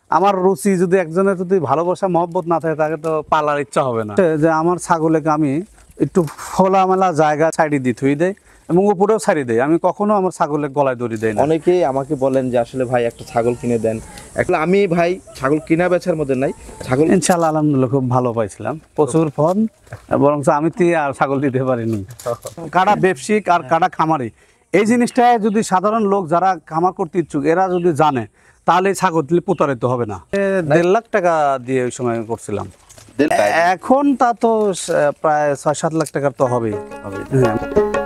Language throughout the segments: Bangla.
আমার রুচি যদি একজনের যদি ভালোবাসা মহব্বত না থাকে তাকে তো পালার ইচ্ছা হবে না। যে আমার ছাগলকে আমি একটু খোলামেলা জায়গা ছাড়ি দিয়ে থুই দেয় এবং উপরেও ছাড়ি দেয়, আমি কখনো আমার ছাগলের গলায় দড়ি দেয় না। অনেকেই আমাকে বলেন যে আসলে ভাই একটা ছাগল কিনে দেন। আসলে আমি ভাই ছাগল কিনা বেচার মধ্যে নাই, ছাগল ইনশাআল্লাহ আলহামদুলিল্লাহ খুব ভালো পাইছিলাম, প্রচুর ফল, বরং আমি আর ছাগল দিতে পারিনি। কারা ব্যবসায়িক আর কারা খামারি, এই জিনিসটা যদি সাধারণ লোক যারা খামার করতে ইচ্ছুক এরা যদি জানে তাহলে ছাগল দিলে প্রতারিত হবে না। 1.5 লাখ টাকা দিয়ে ওই সময় করছিলাম। এখন তা তো প্রায় 6-7 লাখ টাকার তো হবেই। হ্যাঁ।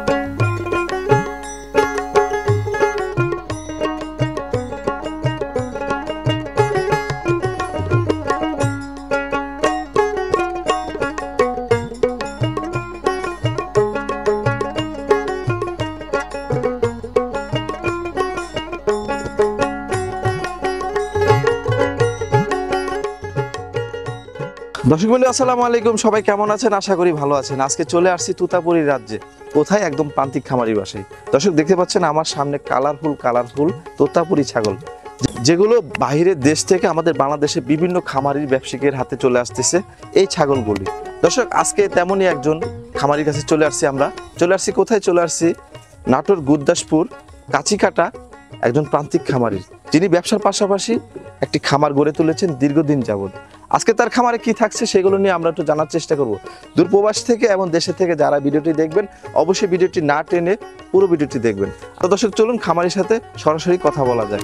দর্শক বন্ধু আসসালামু আলাইকুম, সবাই কেমন আছেন? আশা করি ভালো আছেন। আজকে চলে আসছি তুতাপুরি রাজ্যে, কোথায় একদম প্রান্তিক খামারি বাসায়। দর্শক দেখতে পাচ্ছেন আমার সামনে কালারফুল তোতাপুরি ছাগল, যেগুলো বাহিরের দেশ থেকে আমাদের বাংলাদেশে বিভিন্ন খামারির ব্যবসায়ীদের হাতে চলে আসতেছে এই ছাগলগুলি। দর্শক আজকে তেমনই একজন খামারির কাছে চলে আসছি কোথায় চলে আসছি? নাটোর গুরদাসপুর কাছিকাটা একজন প্রান্তিক খামারির, যিনি ব্যবসার পাশাপাশি একটি খামার গড়ে তুলেছেন দীর্ঘদিন যাবত। আজকে তার খামারে কি থাকছে সেগুলো নিয়ে আমরা একটু জানার চেষ্টা করব। দূর প্রবাস থেকে এবং দেশে থেকে যারা ভিডিওটি দেখবেন অবশ্যই ভিডিওটি না টেনে পুরো ভিডিওটি দেখবেন। তো দর্শক চলুন খামারির সাথে সরাসরি কথা বলা যায়।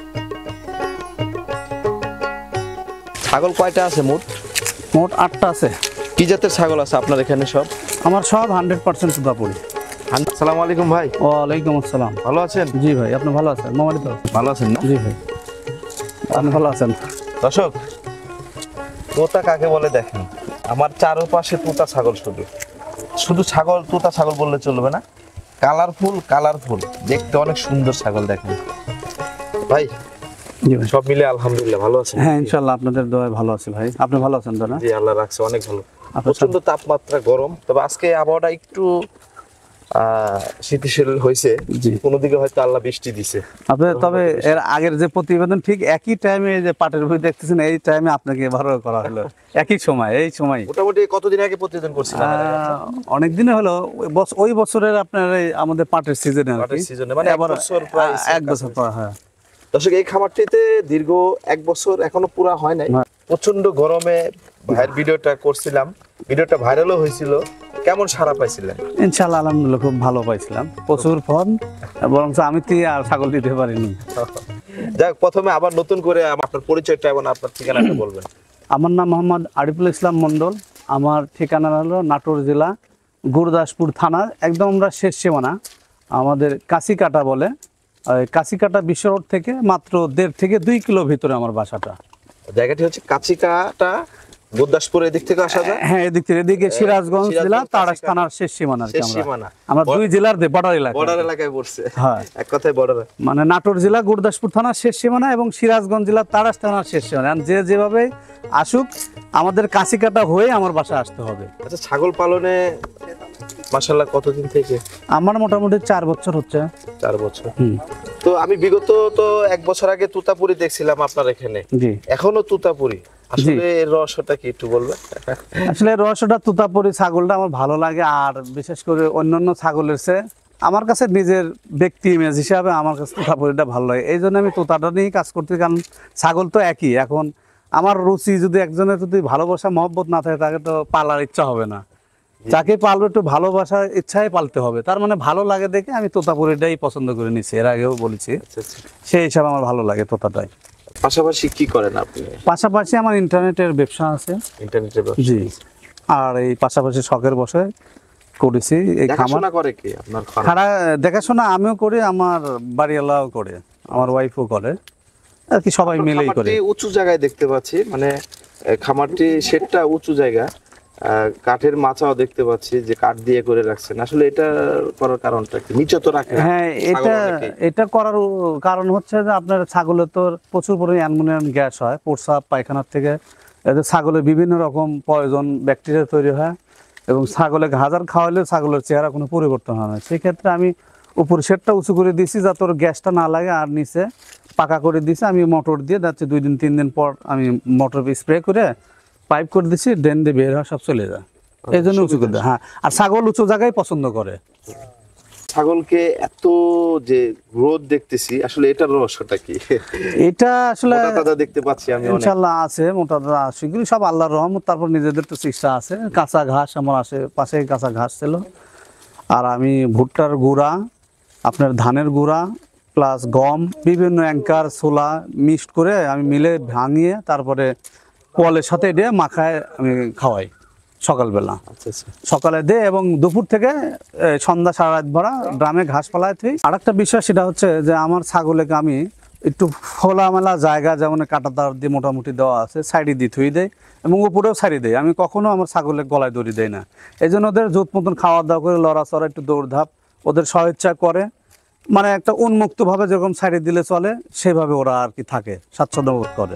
ছাগল কয়টা আছে মোট? মোট 8টা আছে। কি জাতের ছাগল আছে আপনার এখানে? সব আমার সব 100% তুতাপুরি। আসসালামু আলাইকুম ভাই। ওয়ালাইকুম আসসালাম। ভালো আছেন? জি ভাই, আপনি ভালো আছেন? মোহাম্মদ তো ভালো আছেন না? জি ভাই, আপনি ভালো আছেন? দর্শক তোতা কাকে বলে দেখেন, আমার চারপাশে তোতা ছাগল, শুধু ছাগল, তোতা ছাগল বললে চলবে না, কালারফুল দেখতে অনেক সুন্দর ছাগল। দেখেন ভাই, জি ভাই, সব মিলে আলহামদুলিল্লাহ ভালো আছেন? হ্যাঁ ইনশাআল্লাহ আপনাদের দোয়ায় ভালো আছি ভাই। আপনি ভালো আছেন তো না? জি আল্লাহ রাখছে অনেক ভালো। প্রচন্ড তাপমাত্রা, গরম, তবে আজকে আবহাওয়াটা একটু শীতশীল হয়েছে, কোন দিকে হয়তো আল্লাহ বৃষ্টি দিছে। তবে এর আগের যে প্রতিবেদন ঠিক একই টাইমে যে পাটের বই দেখতেছেন এই টাইমে আপনাকে ভালো করা হলো, একই সময় এই সময়। মোটামুটি কতদিন আগে প্রতিবেদন করছিলেন? অনেক দিন হলো, ওই বছরের আপনার আমাদের পাটের সিজনে আর কি, মানে এক বছর পর। হ্যাঁ দর্শক এই খামারটিতে দীর্ঘ 1 বছর এখনো পুরা হয় নাই। প্রচন্ড গরমে ভাইয়ের ভিডিওটা করছিলাম, ভিডিওটা ভাইরালও হয়েছিল। কেমন সাড়া পাইছিলেন? ইনশাআল্লাহ আলহামদুলিল্লাহ খুব ভালো পাইছিলাম, প্রচুর ফল, বরং আমি আর ছাগল দিতে পারিনি। যাক, প্রথমে আবার নতুন করে আপনার পরিচয়টা এবং আপনার ঠিকানাটা বলবেন। আমার নাম মোহাম্মদ আরিফুল ইসলাম মন্ডল, আমার ঠিকানা হলো নাটোর জেলা গুরদাসপুর থানা, একদম আমরা শেষ সীমানা, আমাদের কাছিকাটা বলে। কাছিকাটা বিশ্ব রোড থেকে মাত্র 1.5 থেকে 2 কিলো ভিতরে আমার বাসাটা। জায়গাটি হচ্ছে কাছিকাটা, গুরদাসপুর, এদিক থেকে আসা যায়। হ্যাঁ এদিক থেকে, এদিকে সিরাজগঞ্জ জেলা তাড়াশ থানার শেষ সীমানা। আমরা 2 জেলার বর্ডার এলাকায় পড়ছে। হ্যাঁ এক কথায় বর্ডার, মানে নাটোর জেলা গুরদাসপুর থানার শেষ সীমানা এবং সিরাজগঞ্জ জেলা তাড়াশ থানার শেষ সীমানা। যেভাবে আসুক আমাদের কাছিকাটা হয়ে আমার বাসা আসতে হবে। আচ্ছা, ছাগল পালনে মাশাআল্লাহ কতদিন থেকে? আমার মোটামুটি 4 বছর হচ্ছে। 4 বছর। তো আমি বিগত তো 1 বছর আগে তুতাপুরি দেখছিলাম আপনার এখানে, এখনো তুতাপুরি, আসলে এর রহস্যটা কি একটু বলবেন? আসলে রহস্যটা তুতাপুরি ছাগলটা আমার ভালো লাগে, আর বিশেষ করে অন্যান্য ছাগলের চেয়ে আমার কাছে নিজের ব্যক্তি ইমেজ হিসাবে আমার কাছে তুতাপুরিটা ভালো লাগে। এই জন্য আমি তোতাটা নিয়েই কাজ করতে, কারণ ছাগল তো একই। এখন আমার রুচি যদি একজনের যদি ভালোবাসা মহব্বত না থাকে তাকে তো পালার ইচ্ছা হবে না, যাকে পালবে একটু ভালোবাসার ইচ্ছায় পালতে হবে। তার মানে ভালো লাগে দেখে আমি তোতাপুরিটাই পছন্দ করে নিচ্ছি, এর আগেও বলেছি। সেই হিসাবে আমার ভালো লাগে তোতাটাই। পাশাপাশি কি করেন আপনি? পাশাপাশি আমার ইন্টারনেটের ব্যবসা আছে। ইন্টারনেটের ব্যবসা? জি। আর এই পাশাপাশি শখের বসে করেছি এই খামার। দেখাশোনা করে কি আপনার? খাড়া দেখাশোনা আমিও করি, আমার বাড়িওয়ালাও করে, আমার ওয়াইফও করে, আর কি সবাই মিলেই করে। উঁচু জায়গায় দেখতে পাচ্ছি, মানে খামারটি শেডটা উঁচু জায়গা, কাঠের মাচাও দেখতে পাচ্ছি যে কাঠ দিয়ে করে রাখছেন। আসলে এটা করার কারণটা কি? নিচে তো রাখে। হ্যাঁ, এটা করার কারণ হচ্ছে যে আপনার ছাগলের তো প্রচুর পরিমাণে অ্যামোনিয়াম গ্যাস হয় প্রস্রাব পায়খানার থেকে, এতে ছাগলের বিভিন্ন রকম পয়জন ব্যাকটেরিয়া তৈরি হয় এবং ছাগলের হাজার খাওয়ালে ছাগলের চেহারা কোনো পরিবর্তন হয় না। সেক্ষেত্রে আমি উপর শেডটা উঁচু করে দিয়েছি যাতে ওর গ্যাসটা না লাগে, আর নিচে পাকা করে দিছে, আমি মোটর দিয়ে যাচ্ছে 2 দিন 3 দিন পর আমি মোটর স্প্রে করে পাইপ করে দিছি, ড্রেন দিয়ে বের হয় সব চলে যায়। এই জন্য উঁচু করে দেয়। হ্যাঁ, আর ছাগল উঁচু জায়গায় পছন্দ করে। ছাগলকে এত যে গ্রোথ দেখতেছি, আসলে এটার রহস্যটা কি? এটা আসলে মোটা তাজা দেখতে পাচ্ছি আমি অনেক। ইনশাল্লাহ আছে, মোটা দাদা সেগুলি সব আল্লাহর রহমত। তারপর নিজেদের তো চেষ্টা আছে। কাঁচা ঘাস আমার আশেপাশে কাঁচা ঘাস ছিল, আর আমি ভুট্টার গুঁড়া, আপনার ধানের গুঁড়া প্লাস গম, বিভিন্ন অ্যাঙ্কার ছোলা মিক্সড করে আমি মিলে ভাঙিয়ে তারপরে কলের সাথে দিয়ে মাখায় আমি খাওয়াই সকালবেলা। আচ্ছা আচ্ছা। সকালে দে এবং দুপুর থেকে সন্ধ্যা সারা রাত ভরা ড্রামে ঘাস পালায় থুই। আর একটা বিষয় সেটা হচ্ছে যে আমার ছাগলকে আমি একটু খোলামেলা জায়গা, যেমন কাঁটা তার দিয়ে মোটামুটি দেওয়া আছে, সাইডে দিয়ে থুই দেয় এবং উপরেও সাইডে দেয়। আমি কখনো আমার ছাগলের গলায় দড়ি দেই না। এই জন্য ওদের জোত মতন খাওয়া দাওয়া করে লড়াচড়া, একটু দৌড়ধাপ ওদের স্বেচ্ছা করে, মানে একটা উন্মুক্তভাবে যেরকম সাইডে দিলে চলে সেভাবে ওরা আর কি থাকে, স্বাচ্ছন্দ্য বোধ করে।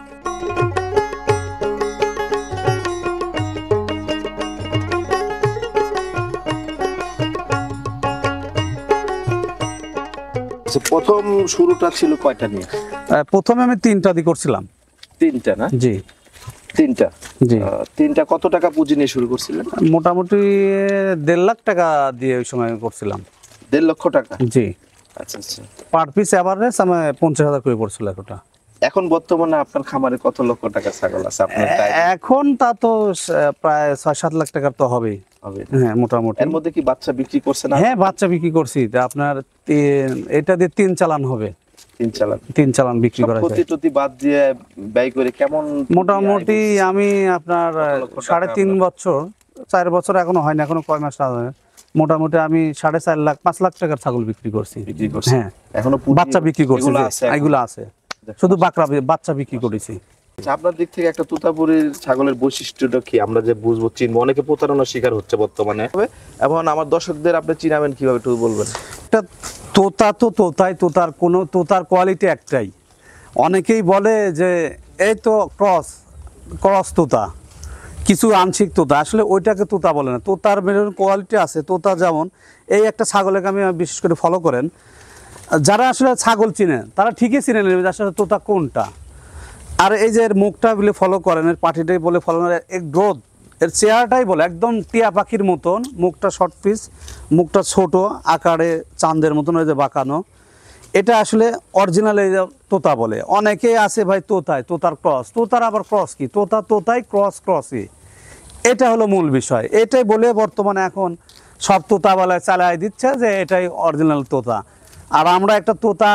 আচ্ছা, প্রথম শুরুটা ছিল কয়টা নিয়ে? প্রথমে আমি 3টা দিয়ে করছিলাম। 3টা না? জি 3টা। জি। 3টা কত টাকা পুঁজি নিয়ে শুরু করছিলেন? মোটামুটি 1.5 লাখ টাকা দিয়ে ওই সময় করছিলাম। 1.5 লক্ষ টাকা? জি। আচ্ছা আচ্ছা। পার পিস এভারেজ আমার 50,000 করে পড়ছিল একটা। এখন বর্তমানে আপনার খামারে কত লক্ষ টাকা ছাগল আছে আপনার টাইম? এখন তা তো প্রায় 6-7 লাখ টাকার তো হবেই। হবে। হ্যাঁ মোটামুটি। এর মধ্যে কি বাচ্চা বিক্রি করছেন? হ্যাঁ বাচ্চা বিক্রি করছি, তা আপনার এটা দিয়ে 3 চালান হবে। 3 চালান? 3 চালান বিক্রি সব করা যায়। ক্ষতি বাদ দিয়ে ব্যয় করে কেমন? মোটামুটি আমি আপনার লক্ষ টাকা 3.5 বছর, 4 বছর এখনো হয়নি, এখনো কয় মাস হবে, মোটামুটি আমি 4.5 লাখ 5 লাখ টাকার ছাগল বিক্রি করছি। বিক্রি করছেন? হ্যাঁ এখনো বাচ্চা বিক্রি করছি, এগুলো আছে এখন? এগুলো আছে, শুধু বাচ্চা বিক্রি করেছি। আচ্ছা, আপনার দিক থেকে একটা তোতাপুরীর ছাগলের বৈশিষ্ট্যটা কি আমরা যে বুঝবো, চিনবো? অনেকে প্রতারণার শিকার হচ্ছে বর্তমানে, এবং আমার দর্শকদের আপনি চিনাবেন কিভাবে একটু বলবেন? একটা তোতা তো তোতাই, তোতার কোয়ালিটি একটাই। অনেকেই বলে যে এই তো ক্রস তোতা, কিছু আংশিক তোতা, আসলে ওইটাকে তোতা বলে না। তোতার কোয়ালিটি আছে। তোতা যেমন এই একটা ছাগলকে আমি বিশেষ করে ফলো করেন, যারা আসলে ছাগল চিনেন তারা ঠিকই চিনে নেবে যে আসলে তোতা কোনটা। আর এই যে এর মুখটা বলে ফলো করেন, এর পাটিটাই বলে ফলো করেন, এর গ্রোথ, এর চেহারাটাই বলে একদম টিয়া পাখির মতন, মুখটা শর্ট পিস, মুখটা ছোট আকারে চাঁদের মতন ওই যে বাঁকানো, এটা আসলে অরিজিনাল এই যে তোতা বলে। অনেকেই আছে ভাই তোতার ক্রস, তোতার আবার ক্রস কি? তোতাই ক্রসই, এটা হলো মূল বিষয়। এটাই বলে বর্তমানে এখন সব তোতাওয়ালায় চালাই দিচ্ছে যে এটাই অরিজিনাল তোতা। আর আমরা একটা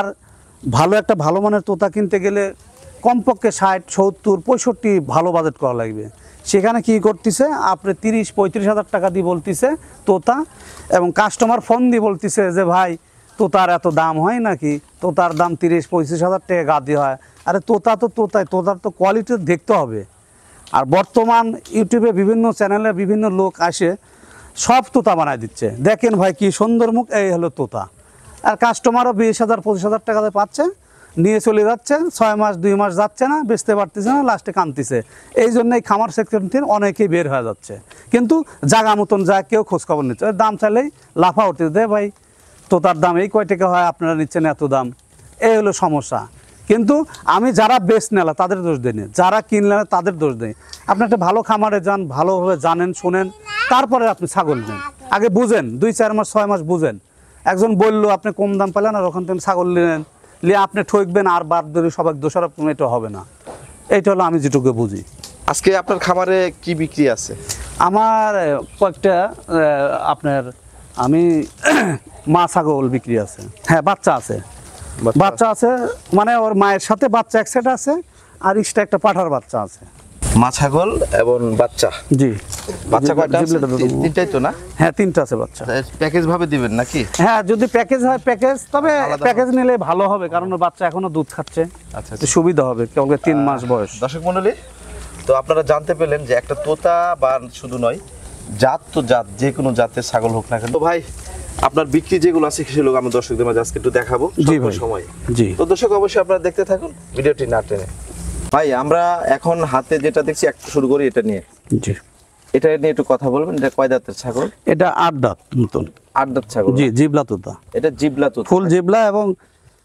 ভালো মানের তোতা কিনতে গেলে কমপক্ষে 60, 70, 65 ভালো বাজেট করা লাগবে। সেখানে কি করতেছে, আপনি 30-35 হাজার টাকা দিয়ে বলতেছে তোতা, এবং কাস্টমার ফোন দিয়ে বলতেছে যে ভাই তোতার এত দাম হয় নাকি? তোতার দাম 30-35 হাজার টাকা গাদি হয়। আরে তোতার তো কোয়ালিটি দেখতে হবে। আর বর্তমান ইউটিউবে বিভিন্ন চ্যানেলে বিভিন্ন লোক আসে সব তোতা বানায় দিচ্ছে, দেখেন ভাই কি সুন্দর মুখ, এই হলো তোতা। আর কাস্টমারও 20,000-25,000 টাকাতে পাচ্ছে, নিয়ে চলে যাচ্ছে, 6 মাস 2 মাস যাচ্ছে না, বেচতে পারতেছে না, লাস্টে কাঁদতেছে। এই জন্যই খামার সেক্টর থেকে অনেকেই বের হয়ে যাচ্ছে, কিন্তু জায়গা মতন যায়, কেউ খোঁজখবর নিচ্ছে। দাম চাইলেই লাফা উঠতে দেয়, ভাই তোতার দাম এই কয় টাকা হয়, আপনারা নিচ্ছেন এত দাম। এই হলো সমস্যা। কিন্তু আমি যারা বেচ নেলা তাদের দোষ দিই না, যারা কিনলে তাদের দোষ দিই। আপনি একটা ভালো খামারে যান, ভালোভাবে জানেন শোনেন, তারপরে আপনি ছাগল নেন। আগে বুঝেন, 2-4 মাস 6 মাস বুঝেন। একজন বললো আপনি কম দাম পেলেন আর ওখান থেকে ছাগল নিলেন, নিয়ে আপনি ঠকবেন আর বাদ ধরে সবাই দোষারোপ, এটা হবে না। এইটা হলো আমি যেটুকু বুঝি। আজকে আপনার খামারে কি বিক্রি আছে? আমার কয়েকটা আপনার আমি মা ছাগল বিক্রি আছে। হ্যাঁ বাচ্চা আছে, মানে ওর মায়ের সাথে বাচ্চা এক সেট আছে, আর এক্সট্রা একটা পাঠার বাচ্চা আছে। মা ছাগল এবং বাচ্চা? জি। বাচ্চা কয়টা আছে? 3টাই তো না? হ্যাঁ 3টা আছে বাচ্চা। প্যাকেজ ভাবে দিবেন নাকি? হ্যাঁ যদি প্যাকেজ হয় প্যাকেজ, তবে প্যাকেজ নিলে ভালো হবে, কারণ ওর বাচ্চা এখনো দুধ খাচ্ছে। আচ্ছা তো সুবিধা হবে, কেবল 3 মাস বয়স। দর্শক মণ্ডলী, তো আপনারা জানতে পেলেন যে একটা তোতা বা শুধু নয়, জাত যে কোনো জাতের ছাগল হোক না কেন। তো ভাই আপনার বিক্রি যেগুলো আছে সেগুলো আমরা দর্শকদের মাঝে আজকে একটু দেখাবো জি ভাই। সময়। জি। তো দর্শক অবশ্যই আপনারা দেখতে থাকুন, ভিডিওটি না টেনে। ভাই আমরা এখন হাতে যেটা দেখছি একটা শুরু করি এটা নিয়ে। জি। এটা নিয়ে একটু কথা বলবেন। এটা কয় দাঁতের ছাগল? এটা 8 দাঁত মতন। 8 দাঁত ছাগল? জি, জিবলা তোতা। এটা জিবলা তোতা? ফুল জিবলা, এবং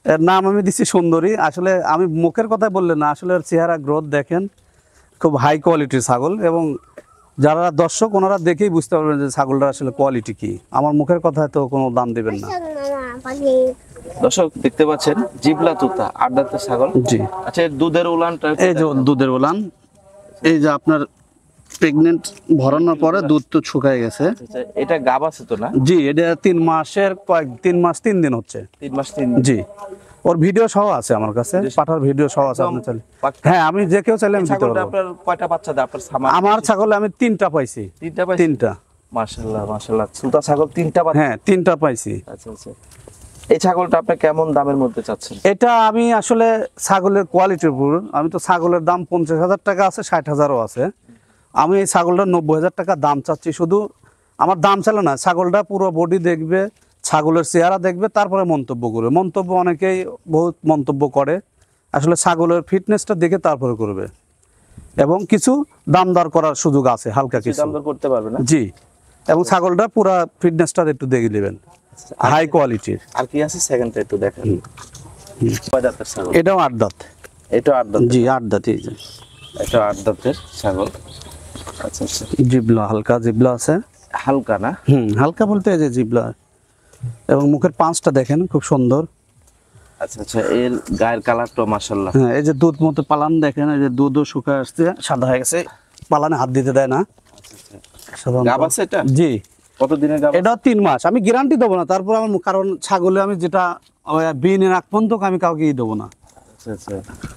এর নাম আমি দিচ্ছি সুন্দরী। আসলে আমি মুখের কথা বললে না, আসলে এর চেহারা গ্রোথ দেখেন, খুব হাই কোয়ালিটির ছাগল। এবং যারা দর্শক ওনারা দেখেই বুঝতে পারবেন যে ছাগলটা আসলে কোয়ালিটি কি। আমার মুখের কথায় তো কোনো দাম দেবেন না। দর্শক দেখতে পাচ্ছেন জিবলা তুতা, 8 দাঁতের ছাগল। জি, আচ্ছা, এর দুধের উলানটা এই যে দুধের উলান, এই যে আপনার প্রেগনেন্ট ভরানোর পরে দুধ তো শুকায় গেছে। আচ্ছা, এটা গাব আছে তো না? জি, এটা 3 মাসের 3 মাস 3 দিন হচ্ছে। 3 মাস 3 জি, ওর ভিডিও সহ আছে আমার কাছে, পাঠার ভিডিও সহ আছে, আপনি চাইলে। পাক্কা। হ্যাঁ, আমি যে কেউ চাইলে আমি দিতে ছাগলটা পারবো। আপনার কয়টা বাচ্চা দেয় আপনার খামার? আমার ছাগলে আমি 3টা পাইছি। 3টা পাইছেন? 3টা, মাশাআল্লাহ মাশাআল্লাহ, সুতা ছাগল 3টা বাচ্চা। হ্যাঁ 3টা পাইছি। আচ্ছা আচ্ছা, এই ছাগলটা আপনি কেমন দামের মধ্যে চাচ্ছেন? এটা আমি আসলে ছাগলের কোয়ালিটির উপর, আমি তো ছাগলের দাম 50,000 টাকা আছে, 60,000ও আছে। আমি এই ছাগলটা 90,000 টাকা দাম চাচ্ছি। শুধু আমার দাম চালে না, ছাগলটা পুরো বডি দেখবে, ছাগলের চেহারা দেখবে, তারপরে মন্তব্য করবে। মন্তব্য অনেকেই বহুত মন্তব্য করে, আসলে ছাগলের ফিটনেসটা দেখে তারপরে করবে। এবং কিছু দাম দর করার সুযোগ আছে, হালকা কিছু। দাম দর করতে পারবে না? জি, এবং ছাগলটা পুরো ফিটনেসটা একটু দেখে নেবেন, হাই কোয়ালিটির। আর কি আছে সেকেন্ডটা একটু দেখেন। কয় দাঁতের ছাগল? এটাও 8 দাঁত। এটা 8 দাঁত। জি, 8 দাঁত। এই যে এটা 8 দাঁতের ছাগল। আচ্ছা আচ্ছা, জিবলা, হালকা জিবলা আছে। হালকা না? হালকা বলতে এই যে জিবলা, এবং মুখের পাঁচটা দেখেন খুব সুন্দর। আচ্ছা আচ্ছা, এর গায়ের কালারটা মাশাআল্লাহ। হ্যাঁ, এই যে দুধ মতো পালান দেখেন, এই যে দুধও শুকায় আসছে, সাদা হয়ে গেছে, পালানে হাত দিতে দেয় না। সাধারণত। গাব আছে এটা? জি, কতদিনের গাব? এটা 3 মাস। আমি গ্যারান্টি দেবো না, তারপর আমার কারণ ছাগলে আমি যেটা বিনের আগ পর্যন্ত আমি কাউকে দেবো না। আচ্ছা আচ্ছা,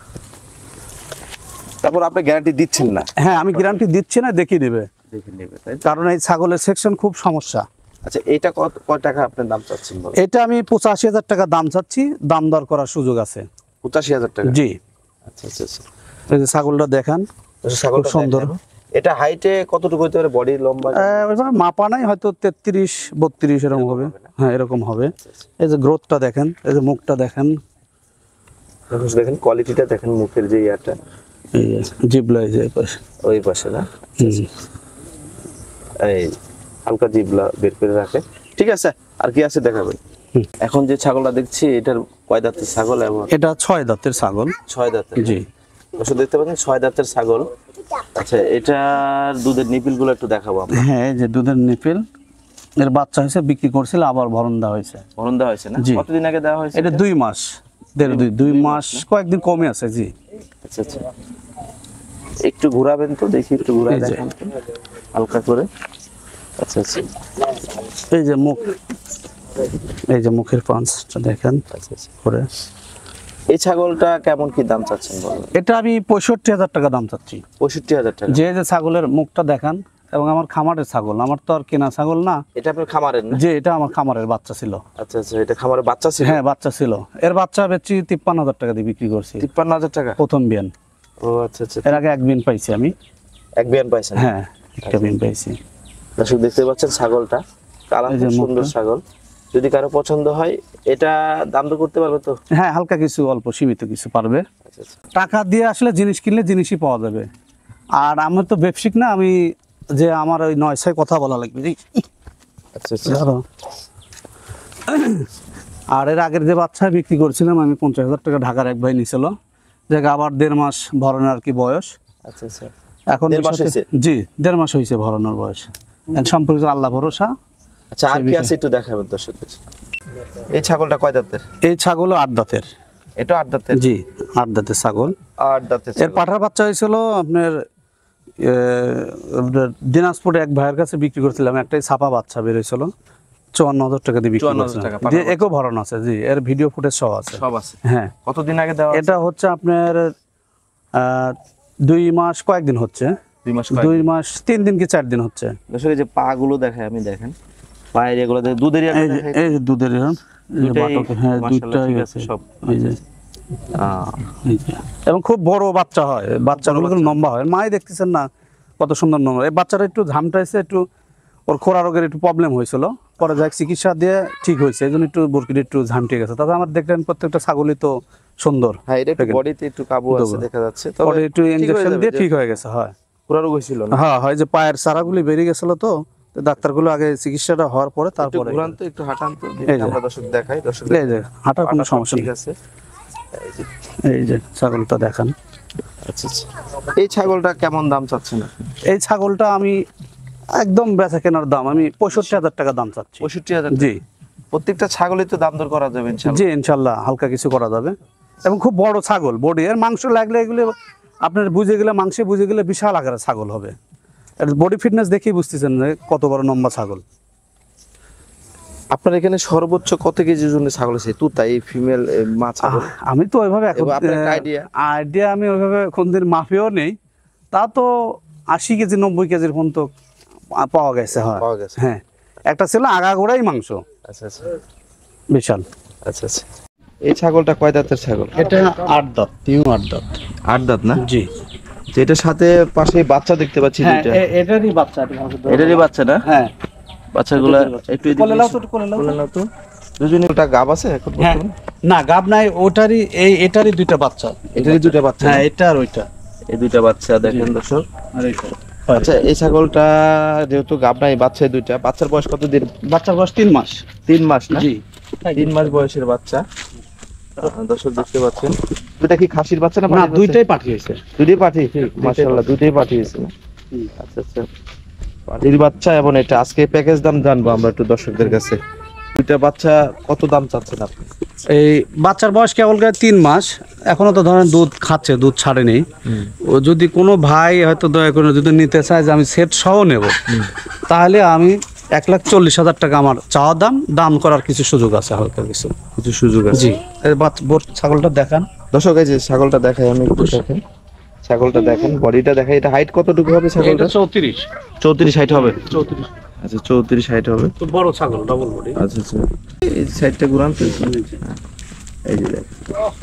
তারপর আপনি গ্যারান্টি দিচ্ছেন না? হ্যাঁ, আমি গ্যারান্টি দিচ্ছি না, দেখিয়ে দেবে, দেখে নেবে তাই তো? কারণ এই ছাগলের সেকশন খুব সমস্যা। আচ্ছা, এটা কয় টাকা আপনি দাম চাচ্ছেন বলেন? এটা আমি 85,000 টাকা দাম চাচ্ছি, দাম দর করার সুযোগ আছে। 85,000 টাকা? জি, আচ্ছা আচ্ছা আচ্ছা, এই যে ছাগলটা দেখান, ছাগলটা খুব সুন্দর। দেখেন। এটা হাইটে কতটুকু হতে পারে? বডি লম্বা? ওইভাবে মাপা নাই, হয়তো 33-32 এরকম হবে। হ্যাঁ, এরকম হবে। এই যে গ্রোথটা দেখেন, এই যে মুখটা দেখেন, দেখেন কোয়ালিটিটা দেখেন, মুখের যে ইয়াটা, এই যে জিবলা, এই যে এই পাশে। ওই পাশে না? হুম। এই হালকা জিবলা বের করে রাখে। ঠিক আছে, আর কি আছে দেখাবেন? এখন যে ছাগলটা দেখছি, এটার কয় দাঁতের ছাগল? এবং এটা 6 দাঁতের ছাগল। 6 দাঁতের? জি, দর্শক দেখতে পাচ্ছেন 6 দাঁতের ছাগল। আচ্ছা, এটার দুধের নিপিল গুলো একটু দেখাবো আমরা। হ্যাঁ, এই যে দুধের নিপিল, এর বাচ্চা হয়েছে, বিক্রি করছিল, আবার ভরণ দেওয়া হয়েছে। ভরণ দেওয়া হয়েছে না? জি। কতদিন আগে দেওয়া হয়েছে? এটা 2 মাস, 2 মাস কয়েকদিন কমে আছে। জি, আচ্ছা আচ্ছা, একটু ঘোরাবেন তো দেখি, একটু ঘুরাই এই যে। দেখেন তো, হালকা করে। আচ্ছা আচ্ছা এই যে মুখ, এই যে মুখের পাঁচটা দেখেন আচ্ছা আচ্ছা, করে। এই ছাগলটা কেমন কি দাম চাচ্ছেন বলেন? এটা আমি 65,000 টাকা দাম চাচ্ছি। 65,000 টাকা? যে যে ছাগলের মুখটা দেখান, এবং আমার খামারের ছাগল, আমার তো আর কেনা ছাগল না। এটা আপনার খামারের না? যে এটা আমার খামারের বাচ্চা ছিল। আচ্ছা আচ্ছা, এটা খামারের বাচ্চা ছিল? হ্যাঁ, বাচ্চা ছিল। এর বাচ্চা বেচি 53,000 টাকা দিয়ে বিক্রি করছি, 53,000 টাকা? প্রথম বিয়ান। ও আচ্ছা আচ্ছা, এর আগে 1 বিয়ান পাইছি আমি। এক বিয়ান পাইছেন? হ্যাঁ, একটা বিয়ান পাইছি। দর্শক দেখতে পাচ্ছেন ছাগলটা, কালার এই যে সুন্দর মুখটা। ছাগল। যদি কারো পছন্দ হয়, এটা দাম তো করতে পারবে তো? হ্যাঁ, হালকা কিছু, অল্প সীমিত কিছু পারবে। আচ্ছা আচ্ছা, টাকা দিয়ে আসলে জিনিস কিনলে জিনিসই পাওয়া যাবে। আর আমার তো ব্যবসায়িক না, আমি যে আমার ওই 9 কথা বলা লাগবে। জি, আচ্ছা আচ্ছা, ধরো। আর এর আগের যে বাচ্চা বিক্রি করছিলাম আমি 50,000 টাকা, ঢাকার এক ভাই নিছিল, জায়গা আবার 1.5 মাস ভরণের আর কি বয়স। আচ্ছা আচ্ছা, এখন 1.5 মাস বিষয়টা- হয়েছে? জি, 1.5 মাস হয়েছে ভরণের বয়স। সম্পর্কিত আল্লাহ ভরসা। আচ্ছা, আর কি আছে একটু দেখাবেন দর্শকদের? এই ছাগলটা কয় দাঁতের? এই ছাগলও 8 দাঁতের। এটা 8 দাঁতের? জি, 8 দাঁতের ছাগল। 8 দাঁতের এর পাঠার বাচ্চা হয়েছিল আপনার দিনাজপুরে এক ভাইয়ের কাছে বিক্রি করছিলাম, একটাই ছাপা বাচ্চা বের হয়েছিল, 54,000 টাকা দিয়ে বিক্রি 54,000 টাকা, করছিলাম। একও ভরণ আছে। জি, এর ভিডিও ফুটেজ সহ আছে। সব আছে? হ্যাঁ, কতদিন আগে দেওয়া? এটা হচ্ছে আপনার 2 মাস কয়েকদিন হচ্ছে, 2 মাস? 2 মাস 3 দিন কি 4 দিন হচ্ছে। দর্শক এই যে পা গুলো দেখায়, আমি দেখেন পায়ের এগুলো দেখে দুধেরই এই যে এই যে দুধের এরকম, এই যে দুটাই বাটকে, হ্যাঁ মাশাআল্লাহ দুধটাই ঠিক আছে আছে সব। এই যে, আহ, এই যে। এবং খুব বড় বাচ্চা হয়, বাচ্চাগুলো খুব লম্বা হয়। মাই দেখতেছেন না কত সুন্দর নম্বর। এই বাচ্চাটা একটু ঝামটাইছে, একটু ওর খোরা রোগের একটু প্রবলেম হয়েছিল, পরে যাক চিকিৎসা দিয়ে ঠিক হয়েছে, এই জন্য একটু বরকিটা একটু ঝামটে গেছে। তবে আমার দেখলেন প্রত্যেকটা ছাগলই তো সুন্দর, হ্যাঁ, এটা একটু বডিতে একটু কাবু আছে দেখা যাচ্ছে, তবে পরে একটু ঠিক হয়ে ইনজেকশন যাবে, দিয়ে যে ঠিক হয়ে গেছে। হয়, পুরা রোগ হয়েছিল না? হ্যাঁ, হয় যে পায়ের চারাগুলি বেরিয়ে গেছিল, তো তো ডাক্তারগুলো আগে চিকিৎসাটা হওয়ার পরে একটু তারপরে ঘুরান তো, একটু হাঁটান তো, এই যে। আমরা দর্শক দেখাই। দর্শক এই যে হাঁটার কোনো সমস্যা ঠিক নেই। আছে। এই যে, এই যে ছাগলটা দেখান। আচ্ছা আচ্ছা। এই ছাগলটা কেমন দাম চাচ্ছেন আপনি? এই ছাগলটা আমি একদম বেচা কেনার দাম আমি 65,000 টাকা দাম চাচ্ছি। 65,000? জি প্রত্যেকটা ছাগলই তো দাম দর করা যাবে ইনশাআল্লাহ। জি ইনশাল্লাহ হালকা কিছু করা যাবে। এবং খুব বড় ছাগল, বডি এর মাংস লাগলে এগুলো আপনার বুঝে গেলে, মাংসে বুঝে গেলে বিশাল আকারের ছাগল হবে। এর বডি ফিটনেস দেখেই বুঝতেছেন যে কত বড় লম্বা ছাগল। আপনার এখানে সর্বোচ্চ কত কেজির জন্য ছাগল আছে? তুতা, এই ফিমেল মা ছাগল। আমি তো ওইভাবে এখন এবং আপনার একটা আইডিয়া আমি ওইভাবে কোনদিন মাফিও নেই, তা তো 80 কেজি 90 কেজির পর্যন্ত পাওয়া গেছে। হয় পাওয়া গেছে। হ্যাঁ, একটা ছিল আগাগোড়াই মাংস আচ্ছা আচ্ছা বিশাল। আচ্ছা আচ্ছা। এই ছাগলটা কয় দাঁতের ছাগল? এটা 8 দাঁত, নিউ 8 দাঁত। 8 দাঁত না? জি যেটার সাথে পাশে বাচ্চা দেখতে পাচ্ছি হ্যাঁ, দুইটা। এটারই বাচ্চা। এটারই বাচ্চা না? হ্যাঁ, বাচ্চাগুলো একটু এদিকে কোলে নাও তো, কোলে নাও তো। কোলে নাও তো। দুজনে ওটা গাব আছে এখন হ্যাঁ, বর্তমানে? না গাব নাই, ওটারই এটারই দুইটা বাচ্চা। এটারই দুইটা বাচ্চা? হ্যাঁ, এটা আর ওইটা। এই দুইটা বাচ্চা দেখেন দর্শক। আর এইটা। আচ্ছা, এই ছাগলটা যেহেতু গাব নাই, বাচ্চা দুইটা, বাচ্চার বয়স কত দিন? বাচ্চার বয়স 3 মাস। 3 মাস না? জি 3 মাস বয়সের বাচ্চা। দর্শক দেখতে পাচ্ছেন, দুইটা কি খাসির বাচ্চা না? না, দুইটাই পাঠিয়েছে। দুইটাই পাঠি? মাশাআল্লাহ, দুইটাই পাঠিয়েছে না? আচ্ছা আচ্ছা। পাঠির বাচ্চা এবং এটা আজকে প্যাকেজ দাম জানবো আমরা একটু দর্শকদের কাছে। দুইটা বাচ্চা কত দাম চাচ্ছেন আপনি? এই বাচ্চার বয়স কেবল 3 মাস, এখনো তো ধরেন দুধ খাচ্ছে, দুধ ছাড়েনি। ও যদি কোনো ভাই হয়তো দয়া করে যদি নিতে চায় যে আমি সেট সহ নেব, তাহলে আমি 1,40,000 টাকা আমার চাওয়া দাম, দাম করার কিছু সুযোগ আছে, হালকা কিছু। কিছু সুযোগ আছে? জি, এই ছাগলটা দেখান দর্শক, এই যে ছাগলটা দেখাই আমি একটু, দেখেন ছাগলটা দেখেন, বডিটা দেখাই। এটা হাইট কতটুকু হবে ছাগলটা? 34 34 হাইট হবে? 34 আচ্ছা, 34 হাইট হবে। তো বড় ছাগল, ডাবল বডি। আচ্ছা আচ্ছা। এই সাইডটা ঘুরান তো। এই যে দেখেন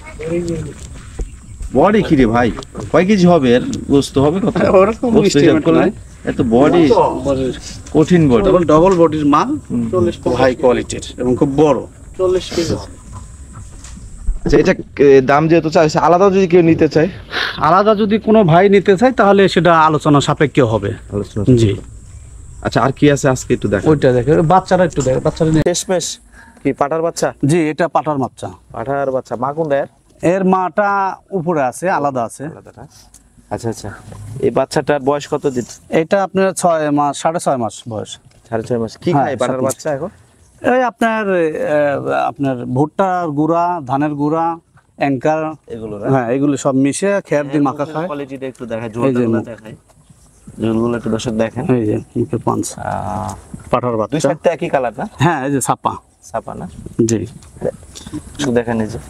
বডি কি রে ভাই, কয় কেজি হবে এর গোস্ত? হবে কত? ওরকম গোস্ত হিসাব করলে এত বডি, কঠিন বডি। ডবল বডির মাল, খুব হাই কোয়ালিটির এবং খুব বড়। 40 কেজি। আচ্ছা, এটা দাম যেহেতু চাইছে, আলাদা যদি কেউ নিতে চায়? আলাদা যদি কোনো ভাই নিতে চায় তাহলে সেটা আলোচনা সাপেক্ষে হবে। আলোচনা। জি, আচ্ছা, আর কি আছে আজকে একটু দেখেন। ওইটা দেখে বাচ্চারা একটু দেখে, বাচ্চারা নিয়ে। শেষমেশ কি পাটার বাচ্চা? জি, এটা পাঠার বাচ্চা। পাঠার বাচ্চা। মা কোন দেয়? এর মাটা উপরে আছে, আলাদা আছে। আলাদাটা। আচ্ছা আচ্ছা। এই বাচ্চাটার বয়স কত দিন? এটা আপনার 6 মাস, 6.5 মাস বয়স। 6.5 মাস। কি হ্যাঁ, খায় পাটার 7 মাস। বাচ্চা এখন? এই আপনার ভুট্টার গুঁড়া, ধানের গুঁড়া, অ্যাঙ্কার, এগুলো হ্যাঁ এগুলো সব মিশে খেয়ার দিয়ে মাখা খায়। কোয়ালিটিটা একটু দেখায়, এই যে ঝোলগুলো মুখ। দেখায়, ঝোলগুলো একটু দর্শক দেখেন। এই যে মুখে পাঁচ, পাঠার দুই বাচ্চা। সাইডটা একই কালার না? হ্যাঁ, এই যে ছাপা। ছাপা না? জি, একটু দেখেন এই যে।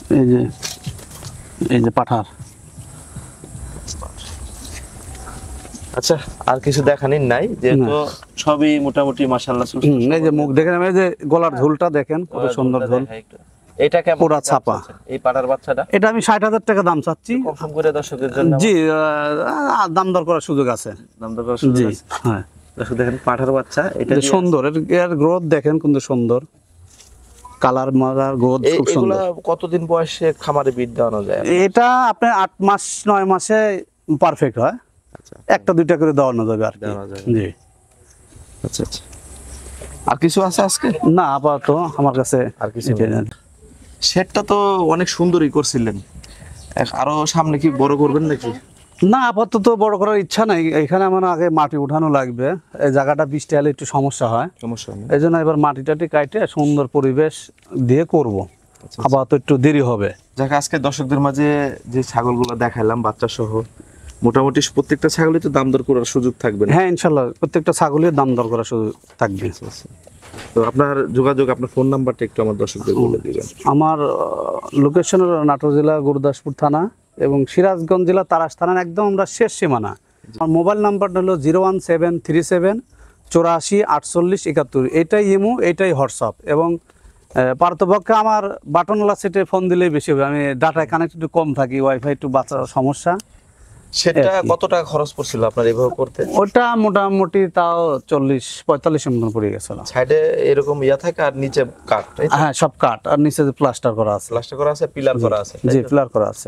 এই যে পাঠার। আচ্ছা, আর কিছু দেখানির নাই যেহেতু সবই মোটামুটি মাশাআল্লাহ সুস্থ। এই যে মুখ দেখেন, এই যে গলার ঝোলটা দেখেন, কত সুন্দর ঝোল। দেখাই একটু। এটা কেমন পুরা ছাপা। এই পাটার বাচ্চাটা? এটা আমি 60,000 টাকা দাম চাচ্ছি। কম সম করে দর্শকদের জন্য জি, দাম দর করার সুযোগ আছে। দাম দর করার সুযোগ জি, আছে। হ্যাঁ। দর্শক দেখেন পাটার বাচ্চা, এটা যে সুন্দর, এর গ্রোথ দেখেন কিন্তু সুন্দর, কালার মারার গ্রোথ খুব এগুলা সুন্দর। কতদিন বয়সে খামারে বিট দেওয়ানো যায়? এটা আপনার 8 মাস 9 মাসে পারফেক্ট হয়। আচ্ছা, একটা দুইটা করে দেওয়ানো যাবে আর কি। দেওয়ানো যাবে। জি, আচ্ছা আচ্ছা। আর কিছু আছে আজকে? না আপাতত আমার কাছে আর কিছু এটাই নেই। না। শেডটা তো অনেক সুন্দরই করছিলেন, আরো সামনে কি বড় করবেন নাকি? না, আপাতত বড় করার ইচ্ছা নাই। এখানে আমার আগে মাটি উঠানো লাগবে। এই জায়গাটা বৃষ্টি হলে একটু সমস্যা হয়, সমস্যা নেই। এই জন্য এবার মাটি টাটি কাটে সুন্দর পরিবেশ দিয়ে করব। আপাতত একটু দেরি হবে। যাক, আজকে দর্শকদের মাঝে যে ছাগলগুলো দেখাইলাম বাচ্চা সহ, মোটামুটি প্রত্যেকটা ছাগলই তো দাম দর করার সুযোগ থাকবে না? হ্যাঁ ইনশাল্লাহ, প্রত্যেকটা ছাগলের দাম দর করার সুযোগ থাকবে। তো আপনার যোগাযোগ, আপনার ফোন নাম্বারটা একটু আমার দর্শকদের বলে দিবেন। আমার লোকেশন হলো নাটোর জেলা গুরুদাসপুর থানা এবং সিরাজগঞ্জ জেলা তারাস থানার একদম আমরা শেষ সীমানা। আমার মোবাইল নাম্বারটা হলো 01737 84 48 71। এটাই ইমো, এটাই হোয়াটসঅ্যাপ। এবং পারতপক্ষে আমার বাটনওয়ালা সেটে ফোন দিলেই বেশি হবে। আমি ডাটায় কানেক্ট একটু কম থাকি, ওয়াইফাই একটু বাঁচার সমস্যা। সেটা কত টাকা খরচ পড়ছিল আপনার এইভাবে করতে? ওটা মোটামুটি তাও 40-45 মতন পড়ে গেছিল। সাইডে এরকম ইয়া থাকে আর নিচে কাঠ, হ্যাঁ সব কাঠ, আর নিচে প্লাস্টার করা আছে। প্লাস্টার করা আছে, পিলার করা আছে। জি, পিলার করা আছে।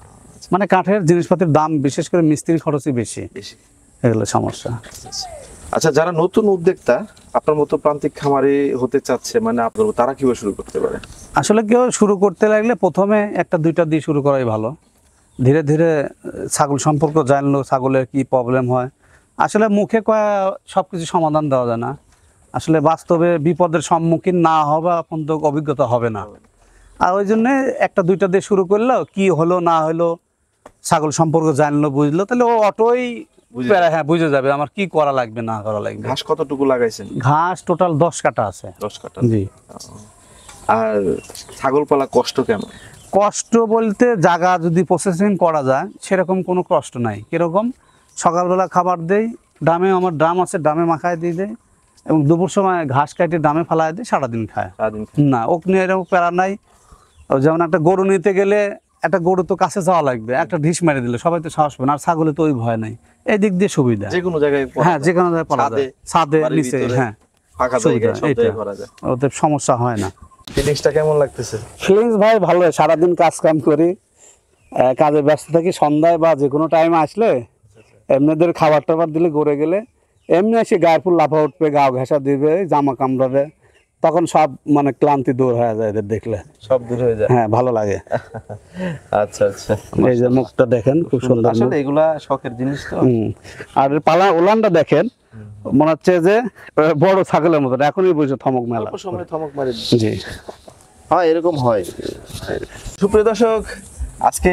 মানে কাঠের জিনিসপাতির দাম, বিশেষ করে মিস্ত্রি খরচই বেশি, বেশি। এগুলো সমস্যা। আচ্ছা, যারা নতুন উদ্যোক্তা আপনার মতো প্রান্তিক খামারি হতে চাচ্ছে, মানে আপনার তারা কিভাবে শুরু করতে পারে? আসলে কেউ শুরু করতে লাগলে প্রথমে একটা দুইটা দিয়ে শুরু করাই ভালো। ধীরে ধীরে ছাগল সম্পর্ক জানলো, ছাগলের কি প্রবলেম হয়। আসলে মুখে কয়া সব কিছু সমাধান দেওয়া যায় না। আসলে বাস্তবে বিপদের সম্মুখীন না হওয়া পর্যন্ত অভিজ্ঞতা হবে না। আর ওই জন্যে একটা দুইটা দিয়ে শুরু করলো, কি হলো না হলো ছাগল সম্পর্ক জানলো বুঝলো, তাহলে ও অটোই হ্যাঁ বুঝে যাবে আমার কি করা লাগবে না করা লাগবে। ঘাস কতটুকু লাগাইছেন? ঘাস টোটাল 10 কাঠা আছে। 10 কাঠা। জি। আর ছাগল পালা কষ্ট কেমন? কষ্ট বলতে জায়গা যদি প্রসেসিং করা যায় সেরকম কোনো কষ্ট নাই। কিরকম, সকালবেলা খাবার দেই, ড্রামে আমার ড্রাম আছে, ড্রামে মাখায় দিয়ে দেয়, এবং দুপুর সময় ঘাস কাটে ড্রামে ফালায় দিই, সারাদিন খায়। না ওক নিয়ে এরকম প্যারা নাই। যেমন একটা গরু নিতে গেলে একটা গরু তো কাছে যাওয়া লাগবে, একটা ঢিস মেরে দিলে সবাই তো সাহস পাবে না। আর ছাগলে তো ওই ভয় নাই, এই দিক দিয়ে সুবিধা। যে কোনো জায়গায়, হ্যাঁ যে কোনো জায়গায় পড়া যায়, ছাদে নিচে, হ্যাঁ ফাঁকা জায়গায় সব জায়গায় করা যায়, ওতে সমস্যা হয় না। ফিলিংসটা কেমন লাগতেছে? ফিলিংস ভাই ভালো, সারাদিন কাজ কাম করি, কাজে ব্যস্ত থাকি, সন্ধ্যায় বা যে কোনো টাইমে আসলে এমনিদের খাবার টাবার দিলে গড়ে গেলে এমনি এসে গায়ের ফুল লাফা উঠবে, গাও ঘেঁষা দিবে, জামা কামড়াবে, তখন সব মানে ক্লান্তি দূর হয়ে যায় এদের দেখলে, সব দূর হয়ে যায়। হ্যাঁ ভালো লাগে। আচ্ছা আচ্ছা, এই যে মুখটা দেখেন খুব সুন্দর, আসলে এগুলা শখের জিনিস তো। আর পালা ওলানটা দেখেন, মনে হচ্ছে যে বড় ছাগলের মতো, এখনই বুঝে থমক মেলা, সময় থমক মারে। জি হ্যাঁ এরকম হয়। সুপ্রিয় দর্শক, আজকে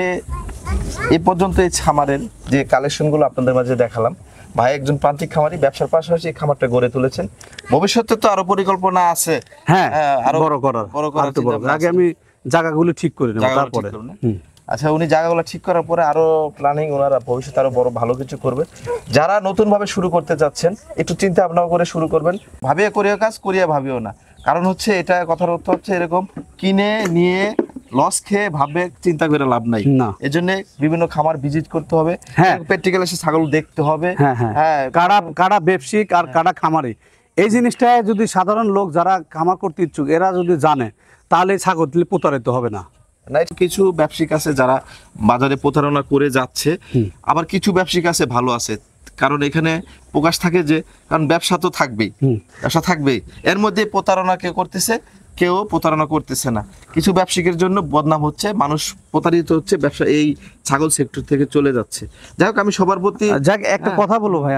এই পর্যন্ত এই খামারের যে কালেকশনগুলো আপনাদের মাঝে দেখালাম। ভাই একজন প্রান্তিক খামারি, ব্যবসার পাশাপাশি এই খামারটা গড়ে তুলেছেন। ভবিষ্যতে তো আরো পরিকল্পনা আছে, হ্যাঁ আরো বড় করার। চিন্তা ভাবনা আগে আছে। আমি জায়গাগুলো ঠিক করে নেব, জায়গাগুলো তারপরে ঠিক করুন, না? আচ্ছা, উনি জায়গাগুলো ঠিক করার পরে আরো প্ল্যানিং, ওনারা ভবিষ্যতে আরো বড় ভালো কিছু করবে। যারা নতুন ভাবে শুরু করতে যাচ্ছেন একটু চিন্তা ভাবনা করে শুরু করবেন। ভাবিয়ে করিও কাজ, করিয়া ভাবিও না। কারণ হচ্ছে এটা কথার অর্থ হচ্ছে এরকম, কিনে নিয়ে লস খেয়ে ভাবে চিন্তা করে লাভ নাই। না, এজন্য বিভিন্ন খামার ভিজিট করতে হবে, হ্যাঁ প্র্যাকটিক্যাল এসে ছাগল দেখতে হবে। হ্যাঁ হ্যাঁ, কারা ব্যবসায়িক আর কারা খামারি, এই জিনিসটা যদি সাধারণ লোক যারা খামার করতে ইচ্ছুক এরা যদি জানে, তাহলে ছাগল প্রতারিত হবে না। না, কিছু ব্যবসায়িক আছে যারা বাজারে প্রতারণা করে যাচ্ছে, আবার কিছু ব্যবসায়িক আছে ভালো আছে। কারণ এখানে প্রকাশ থাকে যে, কারণ ব্যবসা তো থাকবেই, ব্যবসা থাকবেই, এর মধ্যে প্রতারণা কেউ করতেছে, কেউ প্রতারণা করতেছে না। কিছু ব্যবসায়িকের জন্য বদনাম হচ্ছে, মানুষ প্রতারিত হচ্ছে, ব্যবসা এই ছাগল সেক্টর থেকে চলে যাচ্ছে। যাই হোক, আমি সবার প্রতি একটা কথা বলবো ভাই,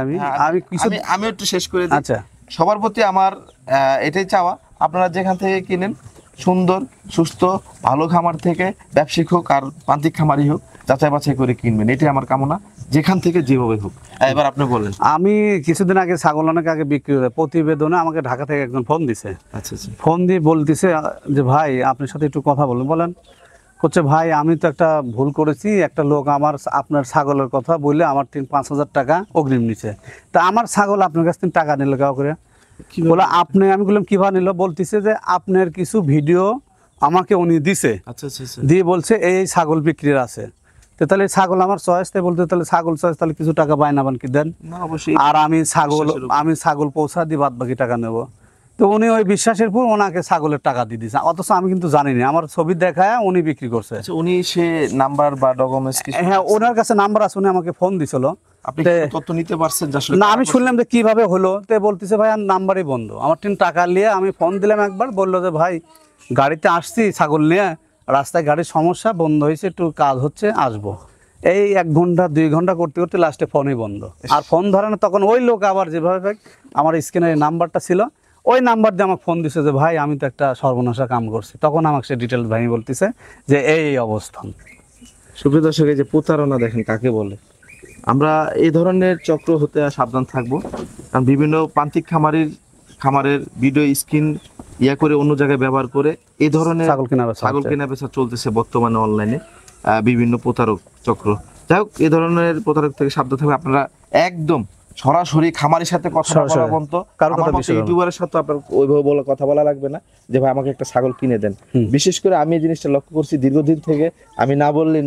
আমি একটু শেষ করে দিই। আচ্ছা, সবার প্রতি আমার এটাই চাওয়া, আপনারা যেখান থেকে কিনেন সুন্দর সুস্থ ভালো খামার থেকে, ব্যবসায়িক হোক আর প্রান্তিক খামারই হোক, যাচাই বাছাই করে কিনবেন, এটাই আমার কামনা, যেখান থেকে যেভাবে হোক। এবার আপনি বলেন। আমি কিছুদিন আগে ছাগল অনেক আগে বিক্রি করে প্রতিবেদনে আমাকে ঢাকা থেকে একজন ফোন দিছে। আচ্ছা আচ্ছা, ফোন দিয়ে বলতেছে যে ভাই আপনার সাথে একটু কথা বলেন। হচ্ছে ভাই আমি তো একটা ভুল করেছি, একটা লোক আপনার ছাগলের কথা বললে আমার 5,000 টাকা অগ্রিম নিছে, তা আমার ছাগল আপনার কাছ থেকে টাকা নিল কেউ করে বলে আপনি। আমি বললাম কিভাবে নিল, বলতেছে যে আপনার কিছু ভিডিও আমাকে উনি দিছে, আচ্ছা আচ্ছা, দিয়ে বলছে এই ছাগল বিক্রির আছে, তো তাহলে ছাগল আমার চয়েস, তাই বলতে তাহলে ছাগল চয়েস, তাহলে কিছু টাকা বায়না বানকি দেন, আর আমি ছাগল পৌঁছা দিয়ে বাদ বাকি টাকা নেব। তো উনি ওই বিশ্বাসের পর ওনাকে ছাগলের টাকা দিয়ে দিয়েছে, অথচ আমি কিন্তু জানিনি, আমার ছবি দেখায় উনি বিক্রি করছে। উনি সে নাম্বার বা ডকুমেন্টস, হ্যাঁ ওনার কাছে নাম্বার আছে, উনি আমাকে ফোন দিছিল। আপনি তথ্য নিতে পারছেন? না, আমি শুনলাম যে কিভাবে হলো, তো বলতেছে ভাই আর নাম্বারই বন্ধ। আমার টাকা নিয়ে আমি ফোন দিলাম একবার, বললো যে ভাই গাড়িতে আসছি ছাগল নিয়ে, রাস্তায় গাড়ির সমস্যা, বন্ধ হয়েছে, একটু কাজ হচ্ছে, আসবো। এই 1 ঘন্টা 2 ঘন্টা করতে করতে লাস্টে ফোনই বন্ধ, আর ফোন ধরে না। তখন ওই লোক আবার যেভাবে আমার স্ক্রিনের নাম্বারটা ছিল, ওই নাম্বার দিয়ে আমাকে ফোন দিছে যে ভাই আমি তো একটা সর্বনাশা কাম করছি। তখন আমাকে সে ডিটেলস ভাই বলতেছে যে এই অবস্থান। সুপ্রিয় দর্শক, এই যে প্রতারণা দেখেন কাকে বলে। আমরা এই ধরনের চক্র হতে সাবধান থাকবো, কারণ বিভিন্ন প্রান্তিক খামারের ভিডিও স্ক্রিন করে অন্য জায়গায় ব্যবহার করে এই ধরনের ছাগল কেনা বেচা চলতেছে বর্তমানে অনলাইনে, বিভিন্ন প্রতারক চক্র। যাই হোক, এই ধরনের প্রতারক থেকে সাবধান থাকবে। আপনারা একদম সরাসরি খামারের সাথে কথা বলা বলতো, ইউটিউবারের সাথে আপনার ওইভাবে কথা বলা লাগবে না যে ভাই আমাকে একটা ছাগল কিনে দেন। বিশেষ করে আমি এই জিনিসটা লক্ষ্য করছি দীর্ঘদিন থেকে, আমি না বললেই নয়,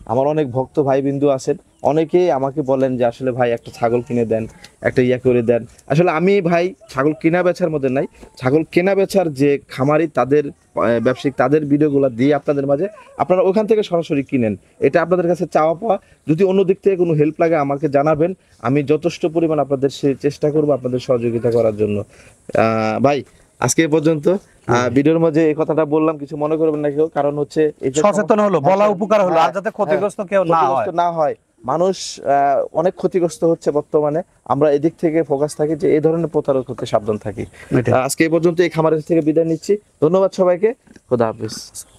আমার অনেক ভক্ত ভাই বিন্দু আছেন, অনেকেই আমাকে বলেন যে আসলে ভাই একটা ছাগল কিনে দেন, একটা ইয়া করে দেন। আসলে আমি ভাই ছাগল কেনা বেচার মধ্যে নাই, ছাগল কেনা বেচার যে খামারি তাদের ব্যবসায়িক তাদের ভিডিওগুলো দিয়ে আপনাদের মাঝে, আপনারা ওখান থেকে সরাসরি কিনেন। এটা আপনাদের কাছে চাওয়া পাওয়া। যদি অন্য দিক থেকে কোনো হেল্প লাগে আমাকে জানাবেন, আমি যথেষ্ট পরিমাণ আপনাদের সে চেষ্টা করবো আপনাদের সহযোগিতা করার জন্য। ভাই আজকে এ পর্যন্ত। ভিডিওর মাঝে এই কথাটা বললাম, কিছু মনে করবেন না কেউ, কারণ হচ্ছে এই যে সচেতন হলো, বলা উপকার হলো, আর যাতে ক্ষতিগ্রস্ত কেউ না হয়। ক্ষতিগ্রস্ত না হয়। মানুষ অনেক ক্ষতিগ্রস্ত হচ্ছে বর্তমানে। আমরা এদিক থেকে ফোকাস থাকি যে এই ধরনের প্রতারক হতে সাবধান থাকি। এটাই। আজকে এই পর্যন্ত এই খামারের থেকে বিদায় নিচ্ছি। ধন্যবাদ সবাইকে। খোদা হাফেজ।